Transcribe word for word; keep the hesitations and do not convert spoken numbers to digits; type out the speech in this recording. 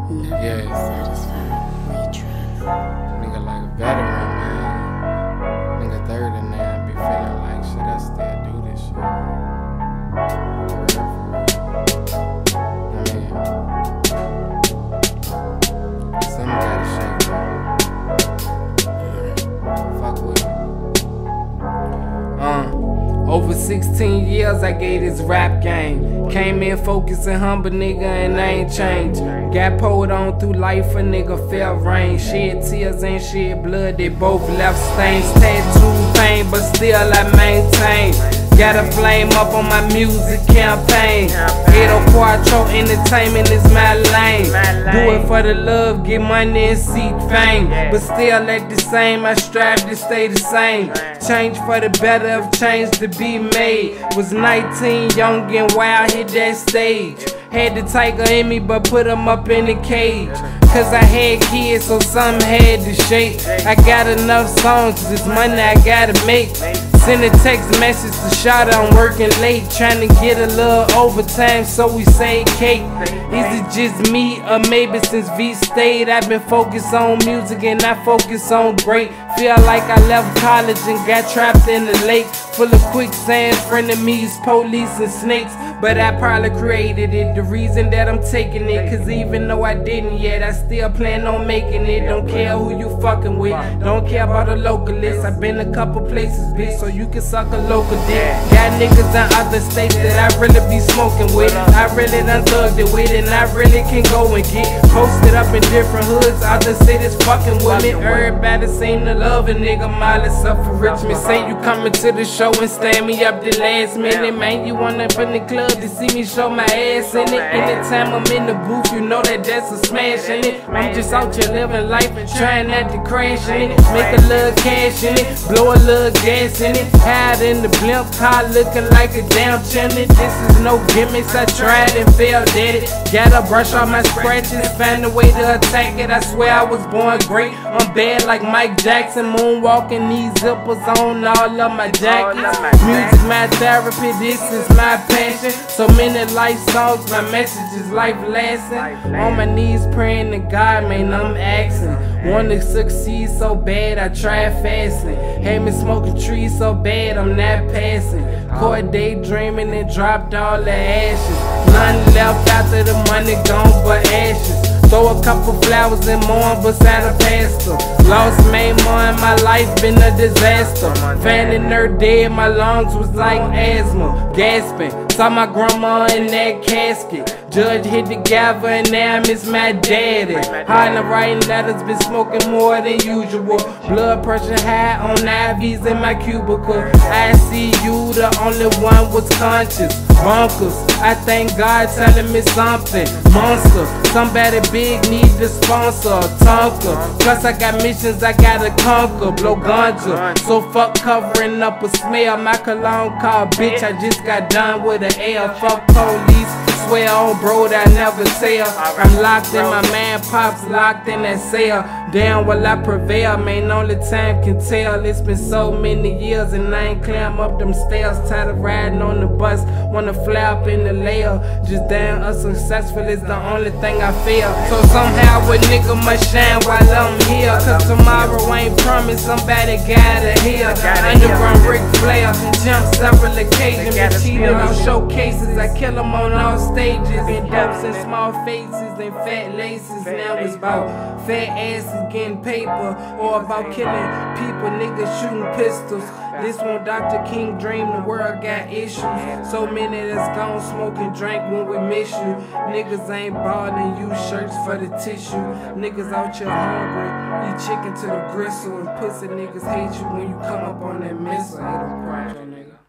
Yeah. Nigga like a veteran, man. Nigga third and now be feeling like shit, I still do this shit. For real, for real. Man. Something gotta shake, man. Fuck with me. Uh. Over sixteen years I gave this rap game. Came in focused and humble, nigga, and I ain't changed. Got pulled on through life, a nigga felt rain. Shed tears and shed blood, they both left stains. Tattoo pain, but still I maintain. Got a flame up on my music campaign. Edo Quattro Entertainment is my lane. Do it for the love, get money and seek fame. But still at the same, I strive to stay the same. Change for the better of change to be made. Was nineteen, young and wild, hit that stage. Had the tiger in me, but put him up in the cage. Cause I had kids, so some had to shake. I got enough songs, this money I gotta make. Send a text message to Shawty, I'm working late. Trying to get a little overtime so we save cake. Is it just me or maybe since V stayed I've been focused on music and I focus on great. Feel like I left college and got trapped in the lake full of quicksand, frenemies, police and snakes. But I probably created it, the reason that I'm taking it. Cause even though I didn't yet, I still plan on making it. Don't care who you fucking with, don't care about the localists. I've been a couple places, bitch, so you can suck a local dick. Got niggas in other states that I really be smoking with. I really done thugged it with, and I really can go and get posted up in different hoods. Other cities fucking with me. Everybody seem to love a nigga, Miley suffer Richmond. Say you coming to the show and stand me up the last minute. Man, you wanna up in the club to see me show my ass in it. Anytime I'm in the booth, you know that that's a smash in it. I'm just out here living life and trying not to crash in it. Make a little cash in it, blow a little gas in it. Hide in the blimp car looking like a damn chimney. This is no gimmicks, I tried and failed at it. Gotta brush off my scratches, find a way to attack it. I swear I was born great, I'm bad like Mike Jackson. Moonwalking these zippers on all of my jackets. Music my therapy, this is my passion. So many life songs, my message is life lasting. On my knees praying to God, man, I'm asking. Wanna succeed so bad, I tried fasting. Had me smoking trees so bad, I'm not passing. Caught daydreaming and dropped all the ashes. None left after the money gone but ashes. Throw a couple flowers and mourn beside a pastor. Lost made more in my life, been a disaster. Finding her dead, my lungs was like asthma. Gasping, saw my grandma in that casket. Judge hit the gavel and now I miss my daddy. Hiding writing letters, been smoking more than usual. Blood pressure high on I Vs in my cubicle. I see you, the only one was conscious. Bonkers, I thank God telling me something. Monster, somebody big need to sponsor a Tonka. Plus I got missions I gotta conquer. Blow ganja, so fuck covering up a smell. My cologne called bitch, I just got done with an L. Fuck police, swear on bro that I never tell. I'm locked in, my man Pops locked in that cell. Damn, will I prevail? Man, only time can tell. It's been so many years and I ain't climb up them stairs. Tired of riding on the bus, wanna fly up in the layer. Just damn unsuccessful is the only thing I feel. So somehow a nigga must shine while I'm here. Cause tomorrow ain't promised, somebody gotta hear. Underground Ric Flair, jump several occasions. Been cheated on showcases, I kill them on all stages. Been dubs and small faces and fat laces. Now it's about fat asses getting paper, or about killing people, niggas shooting pistols. This one Doctor King dream, the world got issues. So many that's gone smoke and drink when we miss you. Niggas ain't ballin', use shirts for the tissue. Niggas out here hungry, eat chicken to the gristle. And pussy niggas hate you when you come up on that missile. Ain't no problem, nigga.